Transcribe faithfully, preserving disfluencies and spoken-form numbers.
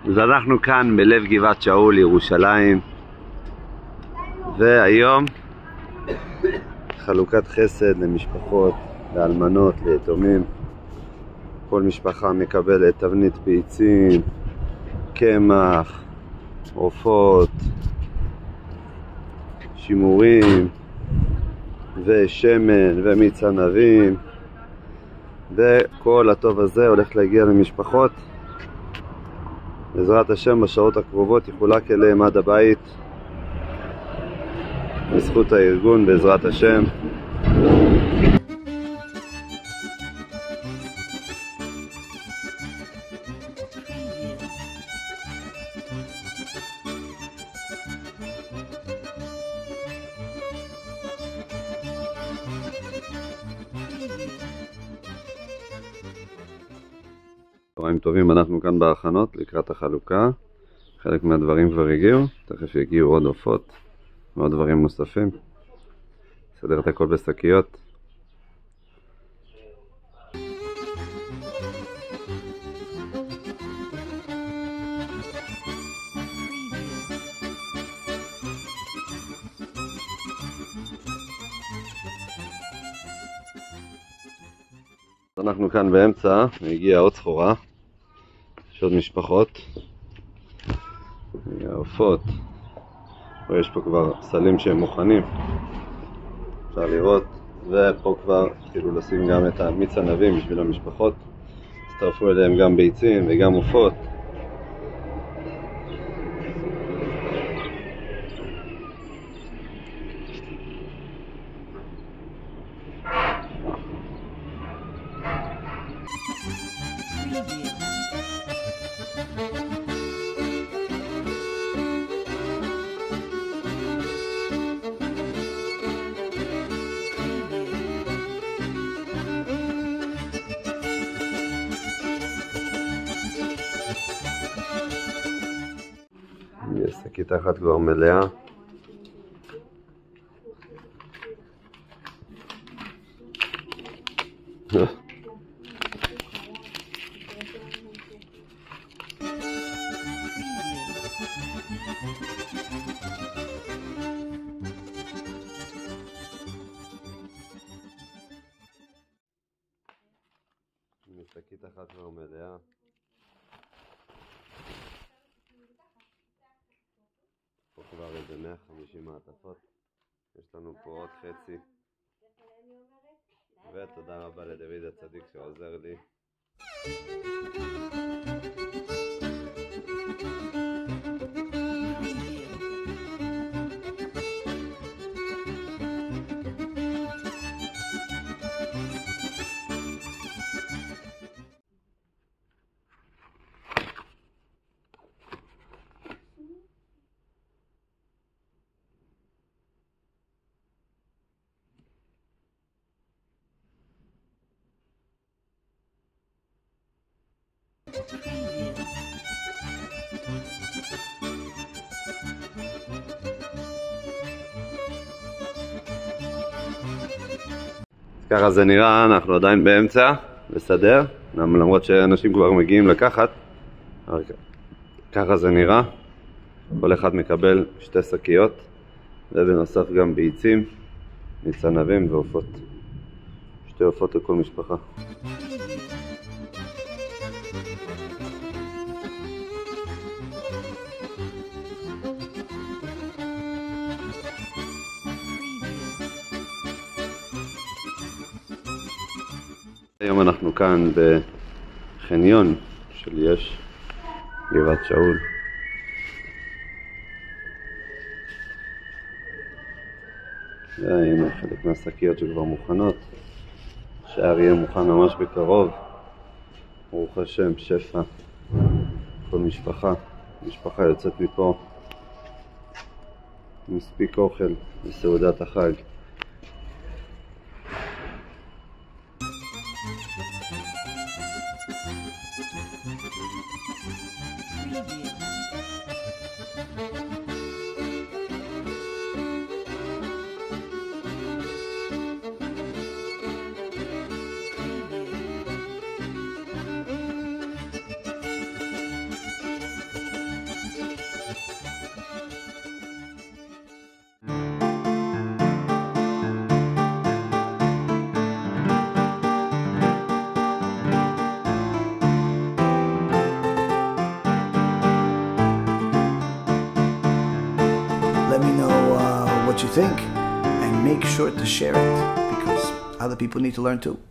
אז אנחנו כאן בלב גבעת שאול, ירושלים, והיום חלוקת חסד למשפחות, לאלמנות, ליתומים. כל משפחה מקבלת תבנית ביצים, קמח, עופות, שימורים ושמן ומיץ ענבים, וכל הטוב הזה הולך להגיע למשפחות. בעזרת השם בשעות הקרובות יחולק אליהם עד הבית בזכות הארגון, בעזרת השם. צהריים טובים, אנחנו כאן בהכנות לקראת החלוקה. חלק מהדברים כבר הגיעו, תכף יגיעו עוד עופות ועוד דברים נוספים. נסדר את הכל בשקיות. אנחנו כאן באמצע, הגיעה עוד סחורה, יש עוד משפחות, עופות, ויש פה כבר סלים שהם מוכנים, אפשר לראות, ופה כבר התחילו לשים גם את המיץ ענבים בשביל המשפחות, הצטרפו אליהם גם ביצים וגם עופות. יש שקית אחת כבר מלאה. שקית אחת כבר מלאה. פה כבר איזה מאה וחמישים מעטפות. יש לנו פה עוד חצי. ותודה רבה לדוד הצדיק שעוזר לי. ככה זה נראה, אנחנו עדיין באמצע לסדר, למרות שאנשים כבר מגיעים לקחת. ככה זה נראה, כל אחד מקבל שתי שקיות, ובנוסף גם ביצים, מיץ ענבים ועופות. שתי עופות לכל משפחה. היום אנחנו כאן בחניון של יש, גבעת שאול. והנה חלק מהשקיות שכבר מוכנות. השאר יהיה מוכן ממש בקרוב. ברוך השם, שפע. כל משפחה, משפחה יוצאת מפה. מספיק אוכל לסעודת החג. what you think and make sure to share it because other people need to learn too.